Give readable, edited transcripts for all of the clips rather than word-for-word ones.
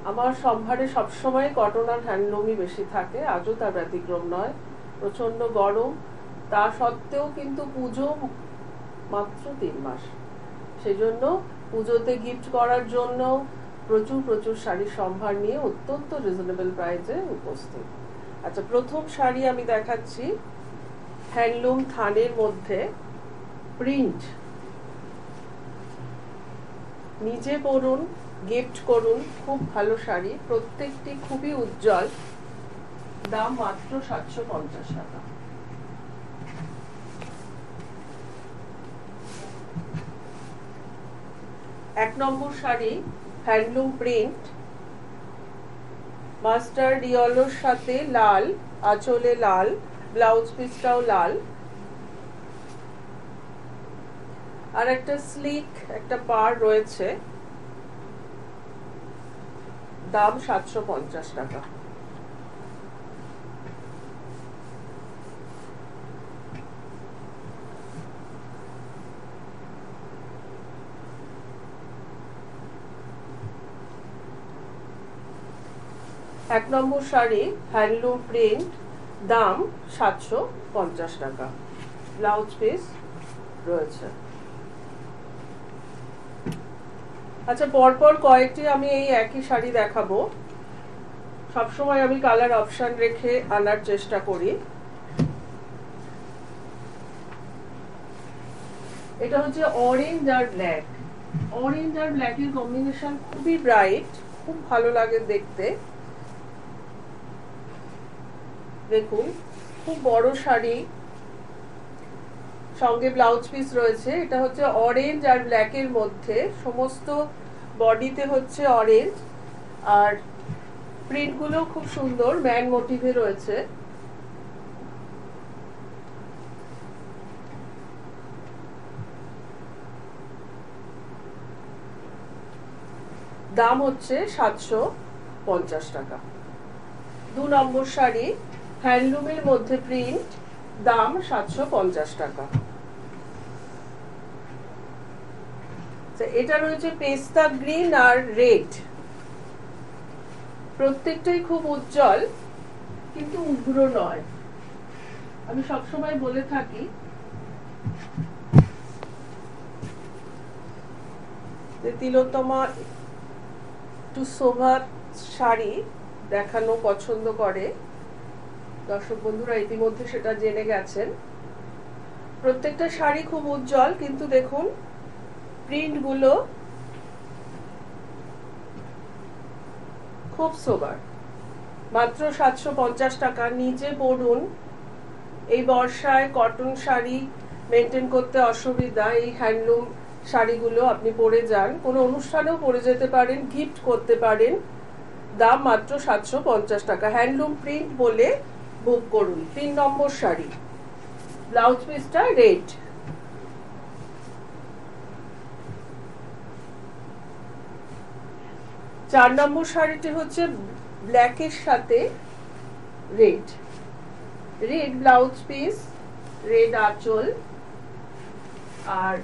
আমার সম্ভারে সবসময় কটন আর হ্যান্ডলুমই বেশি থাকে, আজও তার ব্যতিক্রম নয়। প্রচন্ড গরম, তা সত্ত্বেও কিন্তু পুজো মাত্র 3 মাস, সেজন্য পুজোতে গিফট করার জন্য প্রচুর প্রচুর শাড়ির সম্ভার নিয়ে অত্যন্ত রিজনেবল প্রাইসে উপস্থিত। আচ্ছা, প্রথম শাড়ি আমি দেখাচ্ছি হ্যান্ডলুম থানের মধ্যে প্রিন্ট। নিজে পরুন, গিফট করুন, খুব ভালো শাড়ি, প্রত্যেকটি খুবই উজ্জ্বল। দাম মাত্র 750 টাকা। এক নম্বর শাড়ি হ্যান্ডলুম প্রিন্ট, মাস্টার্ড ইয়েলোর সাথে লাল, আঁচলে লাল, ব্লাউজ পিসটাও লাল, আর একটা স্লিক একটা পার রয়েছে। দাম 750 টাকা। এক নম্বর শাড়ি হ্যান্ডলুম প্রিন্ট, দাম 750 টাকা, ব্লাউজ পিস রয়েছে। আচ্ছা, পরপর কয়েকটি আমি এই একই শাড়ি দেখাবো। সবসময় আমি কালার অপশন রেখে আনার চেষ্টা করি। এটা হচ্ছে অরেঞ্জ আর ব্ল্যাক। অরেঞ্জ আর ব্ল্যাকের কম্বিনেশন খুবই ব্রাইট, খুব ভালো লাগে দেখতে। দেখুন, খুব বড় শাড়ি, সঙ্গে ব্লাউজ পিস রয়েছে। এটা হচ্ছে অরেঞ্জ আর ব্ল্যাকের মধ্যে, সমস্ত বডিতে হচ্ছে অরেঞ্জ, আর প্রিন্টগুলো খুব সুন্দর ম্যান মোটিভে রয়েছে। দাম হচ্ছে 750 টাকা। 2 নম্বর শাড়ি হ্যান্ডলুমের মধ্যে প্রিন্ট, দাম 750 টাকা। এটা রয়েছে পেস্তা গ্রিন আর রেড, প্রত্যেকটাই খুব উজ্জ্বল কিন্তু উগ্র নয়। আমি সবসময় বলে থাকি যে তিলোত্তমা একটু সোভার শাড়ি দেখানো পছন্দ করে, দর্শক বন্ধুরা ইতিমধ্যে সেটা জেনে গেছেন। প্রত্যেকটা শাড়ি খুব উজ্জ্বল, কিন্তু দেখুন প্রিন্ট গুলো খুব সোবার। মাত্র 750 টাকা। নিজে পরুন, এই বর্ষায় কটন শাড়ি মেনটেন করতে অসুবিধা, এই হ্যান্ডলুম শাড়িগুলো আপনি পরে যান, কোনো অনুষ্ঠানেও পরে যেতে পারেন, গিফট করতে পারেন। দাম মাত্র 750 টাকা। হ্যান্ডলুম প্রিন্ট বলে বুক করুন। 3 নম্বর শাড়ি, ব্লাউজ পিসটা রেড। চার নম্বর শাড়িটি হচ্ছে ব্ল্যাকের সাথে red, red blouse piece, red আঁচল, আর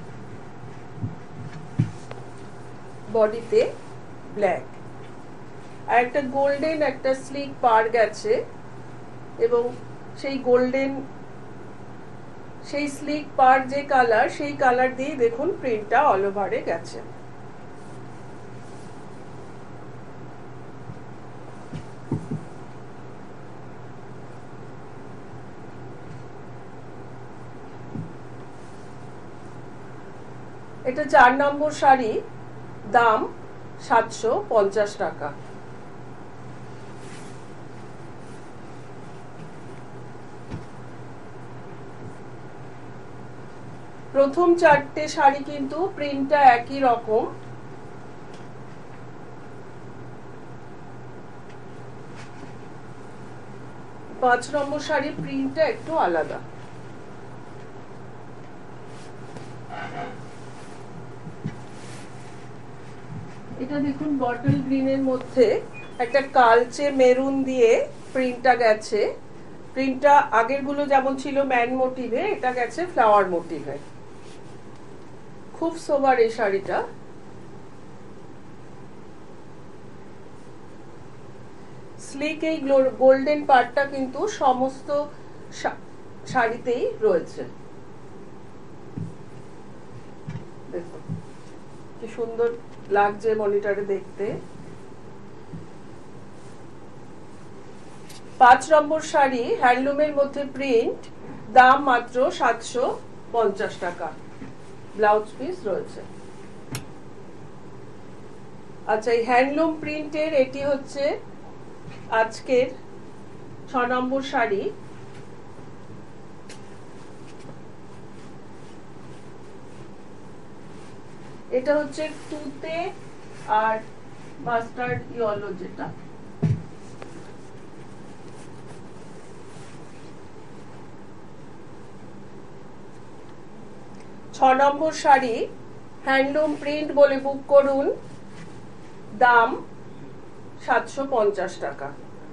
বডিতে ব্ল্যাক, আর একটা গোল্ডেন একটা স্লিক পার গেছে, এবং সেই গোল্ডেন সেই স্লিক পার যে কালার, সেই কালার দিয়ে দেখুন প্রিন্টটা অল ওভারে গেছে। এটা 4 নম্বর শাড়ি, দাম 750 টাকা। প্রথম 4টে শাড়ি কিন্তু প্রিন্টটা একই রকম। 5 নম্বর শাড়ি প্রিন্টটা একটু আলাদা। এটা দেখুন বটল গ্রিনের মধ্যে একটা কালচে মেরুন দিয়ে প্রিন্টটা গেছে। প্রিন্টটা আগের গুলো যেমন ছিল ম্যান মোটিভে, এটা গেছে ফ্লাওয়ার মোটিভে। খুব সোবার এই শাড়িটা। স্লিক এই গোল্ডেন পার্টটা কিন্তু সমস্ত শাড়িতেই রয়েছে। দেখুন কি সুন্দর লাগছে মনিটরে দেখতে। 5 নম্বর শাড়ি, হ্যান্ডলুমের মধ্যে প্রিন্ট, দাম মাত্র 750 টাকা, ব্লাউজ পিস রয়েছে। আচ্ছা, এই হ্যান্ডলুম প্রিন্টের এটি হচ্ছে আজকের 6 নম্বর শাড়ি। এটা হচ্ছে তুতে আর মাস্টার্ড ইয়েলো, যেটা 6 নম্বর শাড়ি, হ্যান্ডলুম প্রিন্ট বলে বুক করুন, দাম 750 টাকা।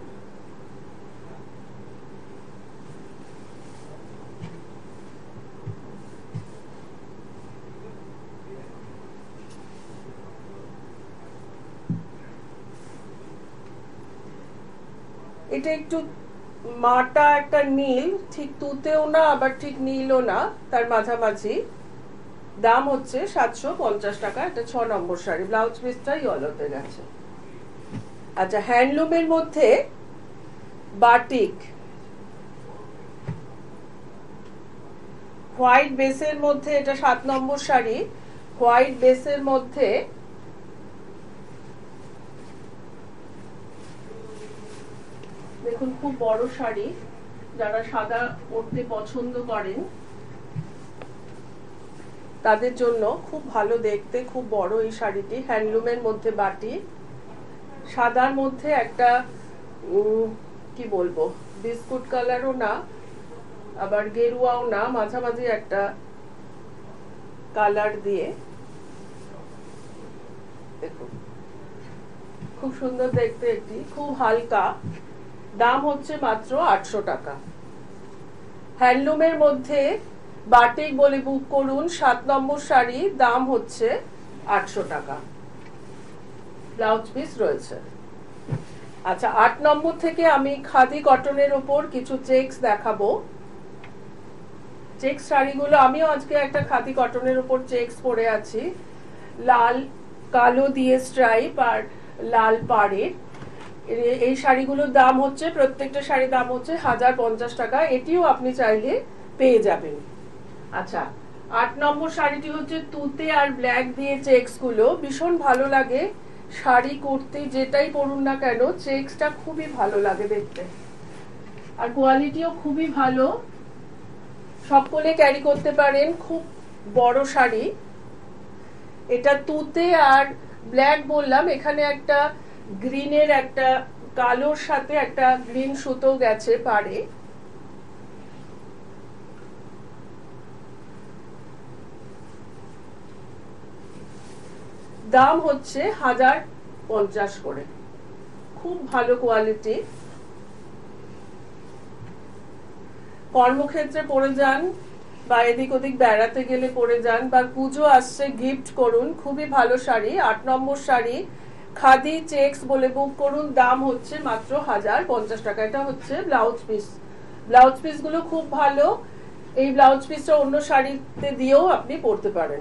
এটা একটু মাটা একটা নীল, ঠিক তুতেও না আবার ঠিক নীলও না, তার মাঝামাঝি, দাম হচ্ছে 750 টাকা। এটা 6 নম্বর শাড়ি, ব্লাউজ পিসটা ইয়েলোতে গেছে। আচ্ছা, হ্যান্ডলুমের মধ্যে বাটিক, হোয়াইট বেসের মধ্যে, এটা 7 নম্বর শাড়ি, হোয়াইট বেসের মধ্যে দেখুন খুব বড় শাড়ি, যারা সাদা পরতে পছন্দ করেন তাদের জন্য খুব ভালো দেখতে, খুব বড় এই শাড়িটি। হ্যান্ডলুমের মধ্যে বাটি, সাদার মধ্যে একটা কি বলবো, বিস্কুট কালারও না আবার গেরুয়াও না, মাঝামাঝি একটা কালার দিয়ে, দেখুন খুব সুন্দর দেখতে, একটি খুব হালকা, দাম হচ্ছে মাত্র 800 টাকা। হ্যান্ডলুমের মধ্যে বাটিক বলে বুক করুন, 7 নম্বর শাড়ি, দাম হচ্ছে 800 টাকা, ব্লাউজ পিস রয়েছে। আচ্ছা, 8 নম্বর থেকে আমি খাদি কটনের উপর কিছু চেকস দেখাবো। চেকস শাড়িগুলো, আমিও আজকে একটা খাদি কটনের উপর চেকস পরে আছি, লাল কালো দিয়ে স্ট্রাইপ আর লাল পাড়ের। এই শাড়িগুলোর দাম হচ্ছে, প্রত্যেকটা শাড়ির দাম হচ্ছে 1050 টাকা। এটিও আপনি চাইলে পেয়ে যাবেন। আচ্ছা, 8 নম্বর শাড়িটি হচ্ছে তুতে আর ব্ল্যাক দিয়ে চেকস গুলো, ভীষণ ভালো লাগে। শাড়ি কুর্তি যেটাই পরুন না কেন, চেকসটা খুবই ভালো লাগে দেখতে, আর কোয়ালিটিও খুবই ভালো, সকলে ক্যারি করতে পারেন। খুব বড় শাড়ি, এটা তুতে আর ব্ল্যাক বললাম, এখানে একটা গ্রিনের, একটা কালোর সাথে একটা গ্রিন সুতো গেছে পাড়ে। দাম হচ্ছে 1050 করে, খুব ভালো কোয়ালিটি। কর্মক্ষেত্রে পরে যান বা এদিক ওদিক বেড়াতে গেলে পরে যান, বা পুজো আসছে গিফট করুন, খুবই ভালো শাড়ি। 8 নম্বর শাড়ি, খাদি চেকস বলে বুক করুন, দাম হচ্ছে মাত্র 1050 টাকা। এটা হচ্ছে ব্লাউজ পিস, ব্লাউজ পিস গুলো খুব ভালো। এই ব্লাউজ পিসটা অন্য শাড়িতে দিয়েও আপনি পরতে পারেন।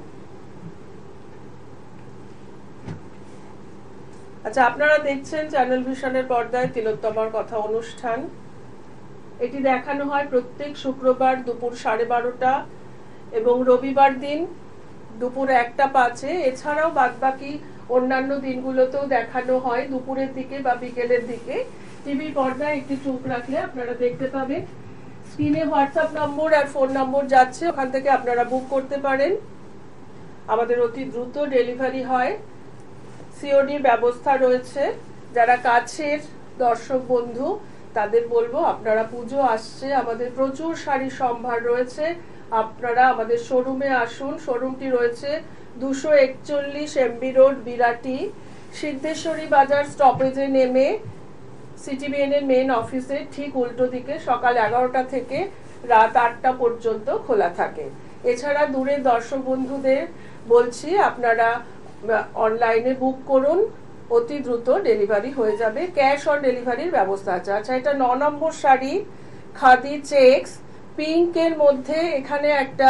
আচ্ছা, আপনারা দেখছেন চ্যানেল ভিশনের পর্দায় তিলোত্তমার কথা অনুষ্ঠান। এটি দেখানো হয় প্রত্যেক শুক্রবার দুপুর 12:30 এবং রবিবার দিন দুপুর 1:05। এছাড়াও বাদবাকি অন্যান্য দিনগুলোতেও দেখানো হয় দুপুরের দিকে বা বিকেলের দিকে। টিভি পর্দায় একটি চোখ রাখলে আপনারা দেখতে পাবেন। স্ক্রিনে হোয়াটসঅ্যাপ নম্বর আর ফোন নম্বর যাচ্ছে, ওখান থেকে আপনারা বুক করতে পারেন। আমাদের অতি দ্রুত ডেলিভারি হয়, সিওডির ব্যবস্থা রয়েছে। যারা কাছের দর্শক বন্ধু তাদের বলবো, আপনারা পুজো আসছে, আমাদের প্রচুর শাড়ি সম্ভার রয়েছে, আপনারা আমাদের শোরুমে আসুন। শোরুমটি রয়েছে 241 এমবি রোড, বিরাটি, সিদ্ধেশ্বরী বাজার স্টপেজে নেমে সিটিবিএন এর মেন অফিসের ঠিক উল্টো দিকে। সকাল 11টা থেকে রাত 8টা পর্যন্ত খোলা থাকে। এছাড়া দূরের দর্শক বন্ধুদের বলছি, আপনারা অনলাইনে বুক করুন, অতি দ্রুত ডেলিভারি হয়ে যাবে, ক্যাশ অন ডেলিভারির ব্যবস্থা আছে। আচ্ছা, এটা 9 নম্বর শাড়ি, খাদি চেক্স, পিঙ্কের মধ্যে এখানে একটা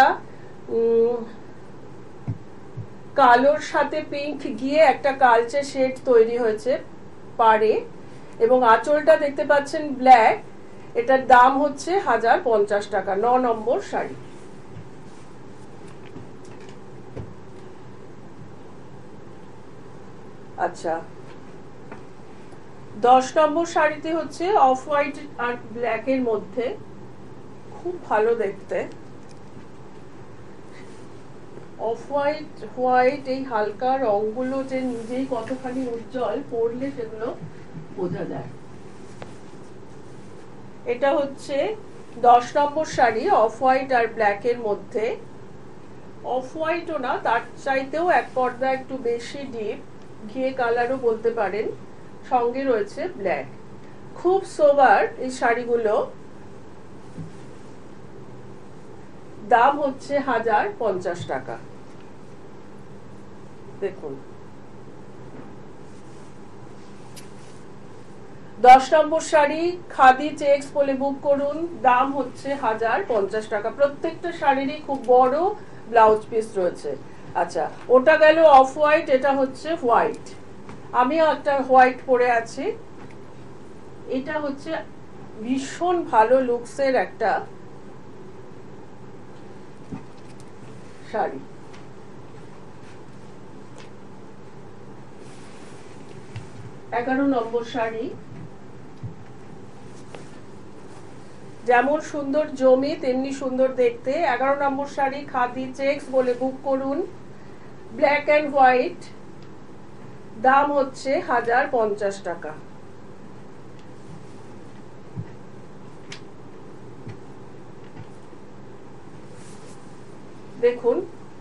কালোর সাথে পিঙ্ক গিয়ে একটা কালচে শেড তৈরি হয়েছে পাড়ে, এবং আঁচলটা দেখতে পাচ্ছেন ব্ল্যাক। এটার দাম হচ্ছে 1050 টাকা, 9 নম্বর শাড়ি। আচ্ছা, 10 নম্বর শাড়িটি হচ্ছে অফ হোয়াইট আর ব্ল্যাক এর মধ্যে, খুব ভালো দেখতে। অফ হোয়াইট হোয়াইট এই হালকা রংগুলো যে নিজেই কতখানি উজ্জ্বল, পরলে সেগুলো বোঝা যায়। এটা হচ্ছে 10 নম্বর শাড়ি, অফ হোয়াইট আর ব্ল্যাক এর মধ্যে। অফ হোয়াইটও না, তার চাইতেও এক পর্দা একটু বেশি ডিপ, ঘিয়ে কালারও বলতে পারেন, সঙ্গে রয়েছে ব্ল্যাক। খুব সোবার এই শাড়িগুলো, দাম হচ্ছে 1050 টাকা। দেখুন, 10 নম্বর শাড়ি খাদি চেক্স বলে বুক করুন, দাম হচ্ছে 1050 টাকা। প্রত্যেকটা শাড়িরই খুব বড় ব্লাউজ পিস রয়েছে। আচ্ছা, ওটা গেল অফ হোয়াইট, এটা হচ্ছে হোয়াইট। আমিও একটা হোয়াইট পরে আছি। এটা হচ্ছে ভীষণ ভালো লুকসের একটা শাড়ি। এগারো নম্বর শাড়ি, যেমন সুন্দর জমি তেমনি সুন্দর দেখতে। 11 নম্বর শাড়ি খাদি চেক্স বলে বুক করুন, ব্ল্যাক এন্ড হোয়াইট, দাম হচ্ছে 1050 টাকা। দেখুন,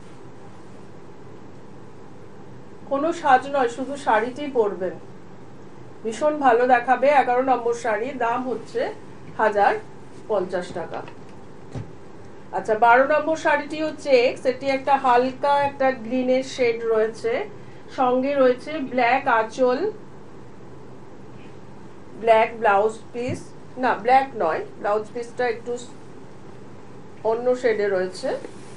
কোনো সাজ নয়, শুধু শাড়িটি পরবেন, ভীষণ ভালো দেখাবে। 11 নম্বর শাড়ি, দাম হচ্ছে 1050 টাকা। আচ্ছা, 12 নম্বর শাড়িটিও চেক্স, এটি একটা হালকা একটা গ্রিনের শেড রয়েছে, সঙ্গে রয়েছে ব্ল্যাক আঁচল, ব্ল্যাক ব্লাউজ পিস, না ব্ল্যাক নয়, ব্লাউজ পিসটা একটু অন্য শেডে রয়েছে।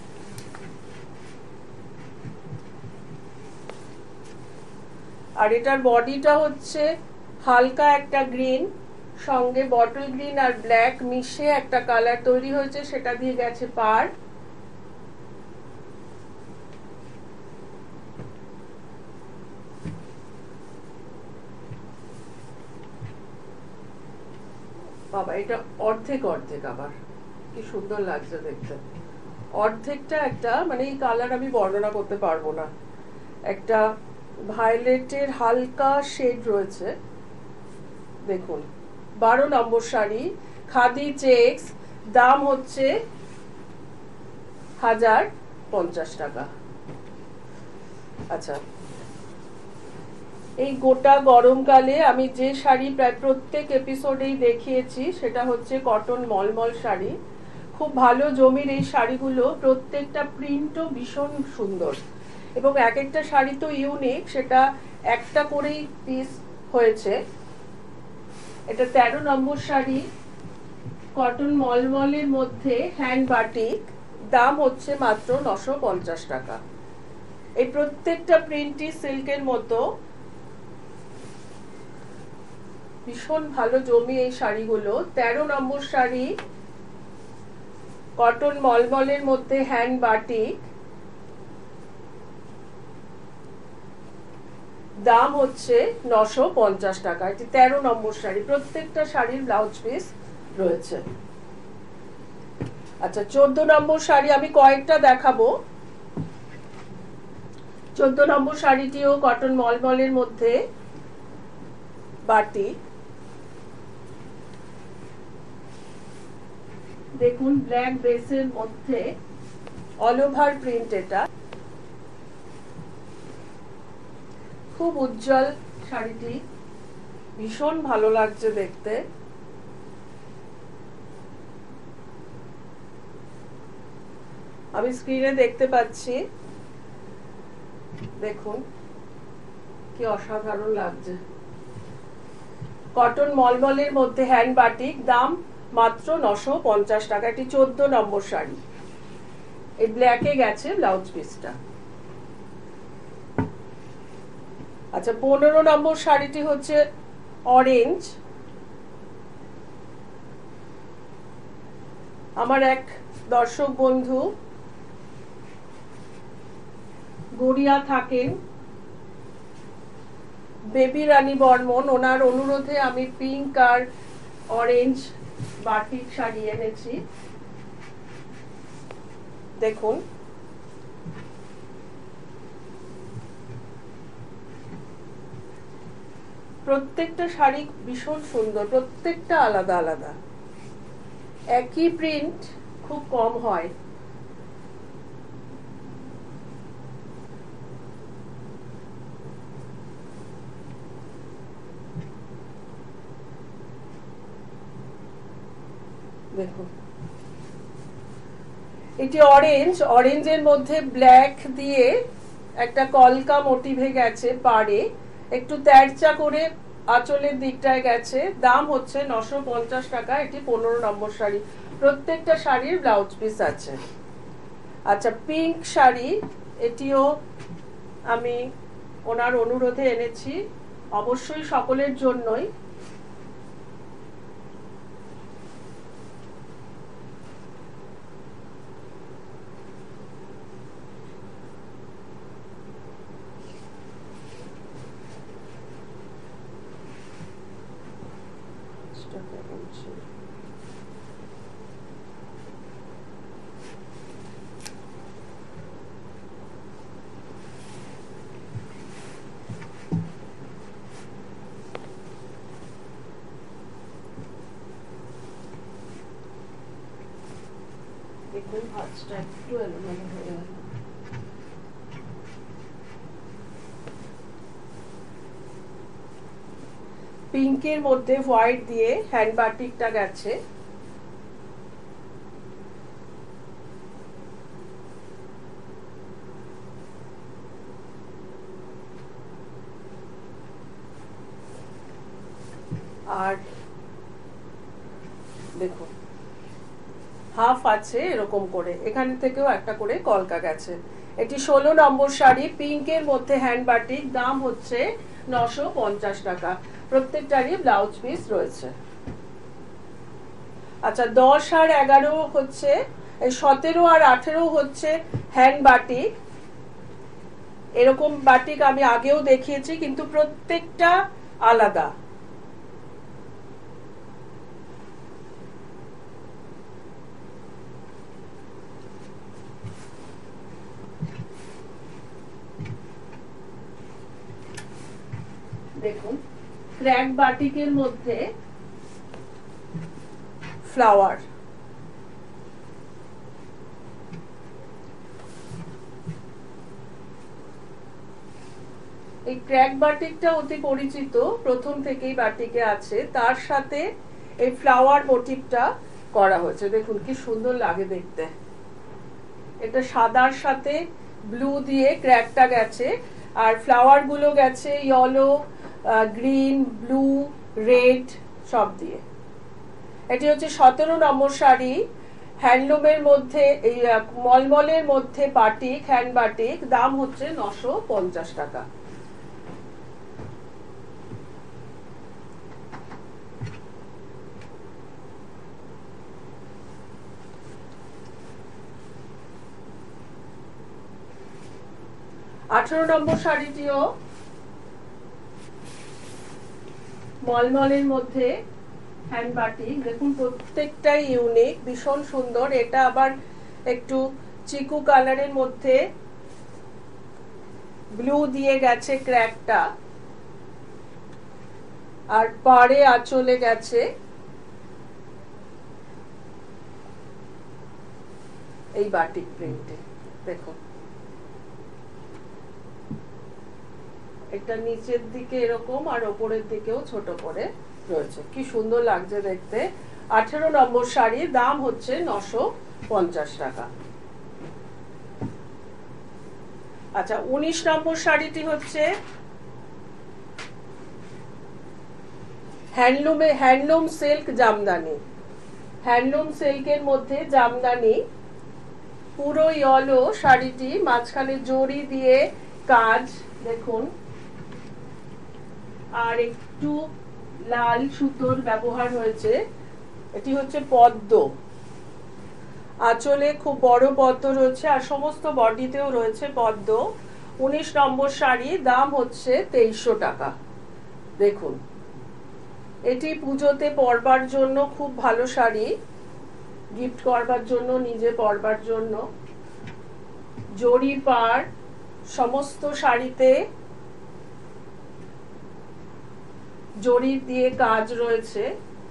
আর এটার বডিটা হচ্ছে হালকা একটা গ্রিন, সঙ্গে বটল গ্রিন আর ব্ল্যাক মিশে একটা কালার তৈরি হয়েছে, সেটা দিয়ে গেছে পার। বাবা, এটা অর্ধেক অর্ধেক, আবার কি সুন্দর লাগছে দেখতে। অর্ধেকটা একটা, মানে এই কালার আমি বর্ণনা করতে পারবো না, একটা ভায়োলেটের হালকা শেড রয়েছে। দেখুন, 12 নম্বর শাড়ি খাদি চেক্স, দাম হচ্ছে 1050 টাকা। আচ্ছা, এই গোটা গরমকালে আমি যে শাড়ি প্রায় প্রত্যেক এপিসোডেই দেখিয়েছি, সেটা হচ্ছে কটন মলমল শাড়ি। খুব ভালো জমির এই শাড়িগুলো, প্রত্যেকটা প্রিন্টও ভীষণ সুন্দর, এবং এক একটা শাড়ি তো ইউনিক, সেটা একটা করেই পিস হয়েছে। এটা 13 নম্বর শাড়ি, কটন মলমলের মধ্যে হ্যান্ড বাটিক, দাম হচ্ছে মাত্র 950 টাকা। এই প্রত্যেকটা প্রিন্টই সিল্কের মতো, ভীষণ ভালো জমি এই শাড়িগুলো। 13 নম্বর শাড়ি কটন মলমলের মধ্যে হ্যান্ড বাটিক, দাম হচ্ছে 950 টাকা। এটি 13 নম্বর শাড়ি, প্রত্যেকটা শাড়ির ব্লাউজ পিস রয়েছে। আচ্ছা, 14 নম্বর শাড়ি আমি কয়েকটা দেখাবো। 14 নম্বর শাড়িটিও কটন মলমলের মধ্যে বাটিক। দেখুন, ব্ল্যাক বেসের মধ্যে অল ওভার প্রিন্ট, এটা খুব উজ্জ্বল শাড়িটি, ভীষণ ভালো লাগছে দেখতে। আমি স্ক্রিনে দেখতে পাচ্ছি, দেখুন কি অসাধারণ লাগছে। কটন মলমলের মধ্যে হ্যান্ড বাটিক, দাম মাত্র 950 টাকা। এটি 14 নম্বর শাড়ি, এই ব্ল্যাকে গেছে ব্লাউজ পিসটা। আচ্ছা 15 নম্বর শাড়িটি হচ্ছে অরেঞ্জ। আমার এক দর্শক বন্ধু গড়িয়া থাকেন, বেবি রানী বর্মন, ওনার অনুরোধে আমি পিঙ্ক আর অরেঞ্জ বাটিক শাড়ি এনেছি। দেখুন প্রত্যেকটা শাড়ি ভীষণ সুন্দর, প্রত্যেকটা আলাদা আলাদা, একই প্রিন্ট খুব কম হয়। দেখুন এটি অরেঞ্জ, অরেঞ্জের মধ্যে ব্ল্যাক দিয়ে একটা কলকা মোটিভে গেছে, পাড়ে একটু তেরচা করে আঁচলের দিকটায় গেছে। দাম হচ্ছে 950 টাকা। এটি 15 নম্বর শাড়ি, প্রত্যেকটা শাড়ির ব্লাউজ পিস আছে। আচ্ছা পিঙ্ক শাড়ি, এটিও আমি ওনার অনুরোধে এনেছি, অবশ্যই সকলের জন্যই। দেখুন ভাঁজটা একটু এলোমেলো হয়ে গেল। পিঙ্কের মধ্যে হোয়াইট দিয়ে হ্যান্ড বাটিকটা গেছে। আর দেখুন হাফ আছে এরকম করে, এখান থেকেও একটা করে কলকা গেছে। এটি 16 নম্বর শাড়ি, পিঙ্কের মধ্যে হ্যান্ড বাটিক, দাম হচ্ছে 950 টাকা। প্রত্যেকটারই ব্লাউজ পিস রয়েছে। আচ্ছা 10 আর 11 হচ্ছে, 17 আর 18 হচ্ছে হ্যান্ড বাটিক। এরকম বাটিক আমি আগেও দেখিয়েছি, কিন্তু প্রত্যেকটা আলাদা। দেখুন ক্র্যাক বাটিকের মধ্যে ফ্লাওয়ার, এই ক্র্যাক বাটিকটা অতি পরিচিত, প্রথম থেকেই বাটিকে আছে, তার সাথে এই ফ্লাওয়ার মোটিভটা করা হয়েছে। দেখুন কি সুন্দর লাগে দেখতে। এটা সাদার সাথে ব্লু দিয়ে ক্র্যাকটা গেছে, আর ফ্লাওয়ার গুলো গেছে ইয়েলো, গ্রিন, ব্লু, রেড সব দিয়ে। এটি হচ্ছে 17 নম্বর শাড়ি, হ্যান্ডলুমের মধ্যে, এই মলমলের মধ্যে বাটিক, হ্যান্ড বাটিক, দাম হচ্ছে 950 টাকা। আঠারো নম্বর শাড়িটিও মলমলের মধ্যে হ্যান্ড বাটিক। দেখুন প্রত্যেকটাই ইউনিক, ভীষণ সুন্দর। এটা আবার একটু চিকু কালারের মধ্যে ব্লু দিয়ে গেছে ক্র্যাকটা, আর পাড়ে আঁচলে গেছে এই বাটিক প্রিন্টে। দেখুন এটা নিচের দিকে এরকম, আর ওপরের দিকেও ছোট করে রয়েছে, কি সুন্দর লাগছে দেখতে। 18 নম্বর শাড়ি, দাম হচ্ছে 950 টাকা। আচ্ছা 19 নম্বর শাড়িটি হচ্ছে হ্যান্ডলুম সিল্ক জামদানি, হ্যান্ডলুম সিল্কের মধ্যে জামদানি, পুরো ইয়েলো শাড়িটি, মাঝখানে জড়ি দিয়ে কাজ দেখুন, আর একটু লাল সুতোর ব্যবহার হয়েছে। এটি হচ্ছে পদ্ম, আঁচলে খুব বড় পদ্ম রয়েছে আর সমস্ত বডিতেও রয়েছে পদ্ম। 19 নম্বর শাড়ি, দাম হচ্ছে 2300 টাকা। দেখুন, এটি পুজোতে পরবার জন্য খুব ভালো শাড়ি, গিফট করবার জন্য, নিজে পরবার জন্য। জরি পাড় সমস্ত শাড়িতে, জরি দিয়ে কাজ রয়েছে,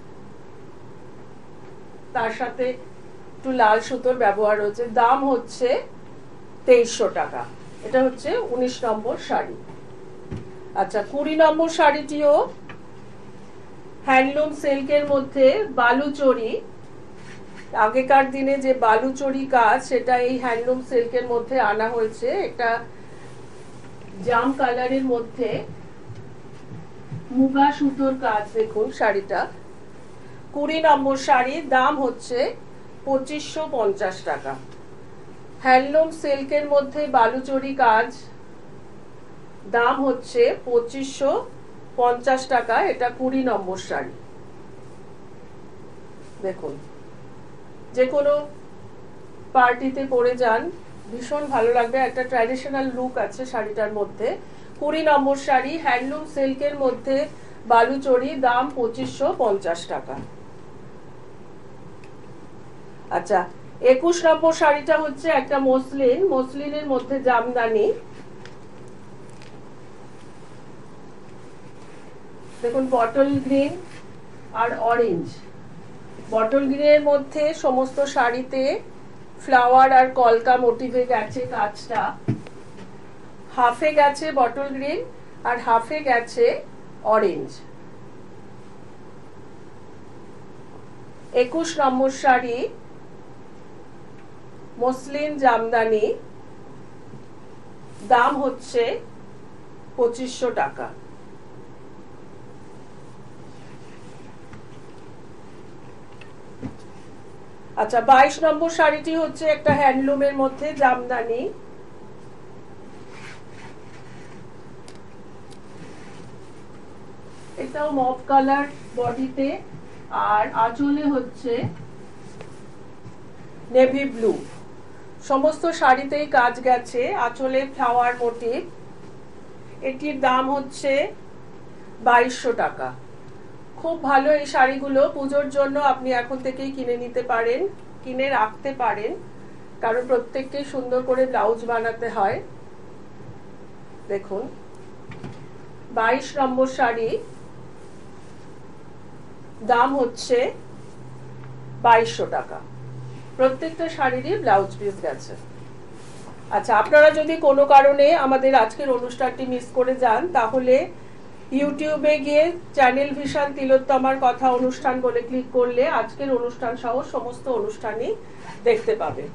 তার সাথে একটু লাল সুতোর ব্যবহার হচ্ছে। দাম হচ্ছে 2300 টাকা। এটা হচ্ছে 19 নম্বর শাড়ি। আচ্ছা, 20 নম্বর শাড়িটিও হ্যান্ডলুম সিল্কের মধ্যে বালুচরি, আগেকার দিনে যে বালুচরি কাজ সেটা এই হ্যান্ডলুম সিল্কের মধ্যে আনা হয়েছে। এটা জাম কালারের মধ্যে মুগা সুতোর কাজ। দেখুন শাড়িটা, 20 নম্বর শাড়ি, দাম হচ্ছে 2550 টাকা। হ্যান্ডলুম সিল্কের মধ্যে বালুচরি কাজ, দাম হচ্ছে 2550 টাকা। এটা 20 নম্বর শাড়ি। দেখুন, যে কোনো পার্টিতে পরে যান, ভীষণ ভালো লাগবে, একটা ট্র্যাডিশনাল লুক আছে শাড়িটার মধ্যে। 20 নম্বর শাড়ি, হ্যান্ডলুম সিল্কের মধ্যে বালুচরি, দাম 2550 টাকা। আচ্ছা, 21 নম্বর শাড়িটা হচ্ছে একটা মসলিন, মসলিনের মধ্যে জামদানি। দেখুন, বটল গ্রিন আর অরেঞ্জ। বটল গ্রিনের মধ্যে সমস্ত শাড়িতে ফ্লাওয়ার আর কলকা মোটিভে গেছে কাজটা। হাফে গেছে বটল গ্রিন আর হাফে গেছে অরেঞ্জ। 21 নম্বর শাড়ি, মসলিন জামদানি, দাম হচ্ছে 2500 টাকা। আচ্ছা, 22 নম্বর শাড়িটি হচ্ছে একটা হ্যান্ডলুমের মধ্যে জামদানি। এটাও মভ কালার বডিতে, আর আঁচলে হচ্ছে নেভি ব্লু। সমস্ত শাড়িতেই কাজ গেছে, আঁচলে ফ্লাওয়ার মোটিভ। এটির দাম হচ্ছে 2200 টাকা। খুব ভালো এই শাড়িগুলো, পুজোর জন্য আপনি এখন থেকেই কিনে নিতে পারেন, কিনে রাখতে পারেন, কারণ প্রত্যেককে সুন্দর করে ব্লাউজ বানাতে হয়। দেখুন, 22 নম্বর শাড়ি, দাম হচ্ছে 2200 টাকা। প্রত্যেকটা শাড়িরই ব্লাউজ পিস গেছে। আচ্ছা, আপনারা যদি কোনো কারণে আমাদের আজকের অনুষ্ঠানটি মিস করে যান, তাহলে ইউটিউবে গিয়ে চ্যানেল ভিশন তিলোত্তমার কথা অনুষ্ঠান বলে ক্লিক করলে আজকের অনুষ্ঠান সহ সমস্ত অনুষ্ঠানই দেখতে পাবেন,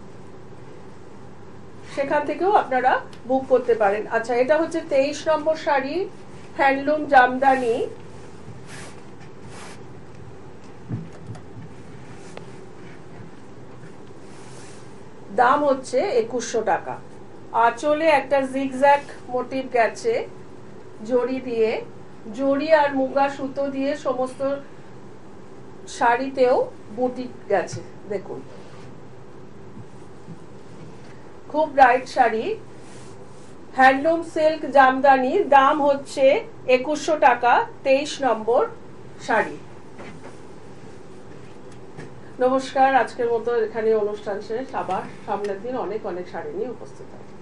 সেখান থেকেও আপনারা বুক করতে পারেন। আচ্ছা, এটা হচ্ছে 23 নম্বর শাড়ি, হ্যান্ডলুম জামদানি। দাম হচ্ছে 2100 টাকা। আঁচলে একটা জিগজ্যাগ মোটিভ গেছে জড়ি দিয়ে, জড়ি আর মুগা সুতো দিয়ে সমস্ত শাড়িতেও বুটি গেছে। দেখুন, খুব bright sari, handloom silk jamdani, দাম হচ্ছে 2100 টাকা। 23 নম্বর শাড়ি। নমস্কার, আজকের মতো এখানে অনুষ্ঠান শেষ। আবার সামনের দিন অনেক অনেক শাড়ি নিয়ে উপস্থিত হবে।